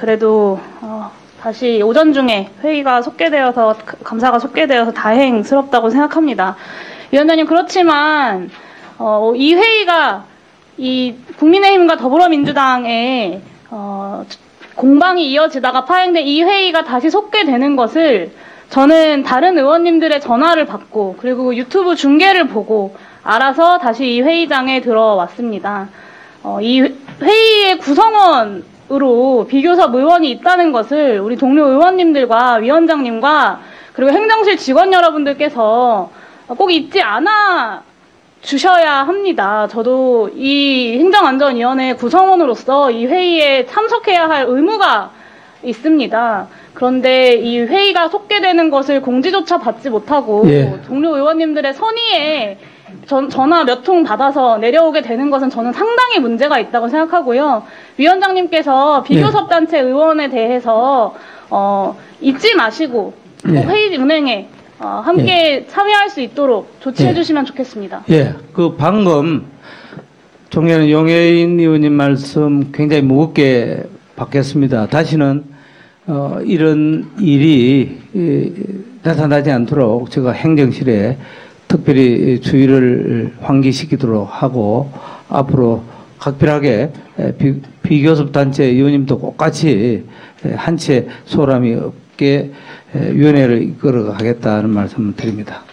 그래도 다시 오전 중에 회의가 속개되어서 감사가 속개되어서 다행스럽다고 생각합니다. 위원장님, 그렇지만 이 회의가 이 국민의힘과 더불어민주당의 공방이 이어지다가 파행된 이 회의가 다시 속개되는 것을 저는 다른 의원님들의 전화를 받고 그리고 유튜브 중계를 보고 알아서 다시 이 회의장에 들어왔습니다. 이 회의의 구성원으로 비교섭 의원이 있다는 것을 우리 동료 의원님들과 위원장님과 그리고 행정실 직원 여러분들께서 꼭 잊지 않아 주셔야 합니다. 저도 이 행정안전위원회 구성원으로서 이 회의에 참석해야 할 의무가 있습니다. 그런데 이 회의가 속개되는 것을 공지조차 받지 못하고 동료 의원님들의 선의에 전화 몇 통 받아서 내려오게 되는 것은 저는 상당히 문제가 있다고 생각하고요. 위원장님께서 비교섭 단체 의원에 대해서 잊지 마시고 회의 운행에 함께 참여할 수 있도록 조치해 주시면 좋겠습니다. 그 방금 존경하는 용해인 의원님 말씀 굉장히 무겁게 받겠습니다. 다시는 이런 일이 나타나지 않도록 제가 행정실에 특별히 주의를 환기시키도록 하고 앞으로 각별하게 비교섭단체 의원님도 똑같이 한 채 소홀함이 없게 위원회를 이끌어 가겠다는 말씀을 드립니다.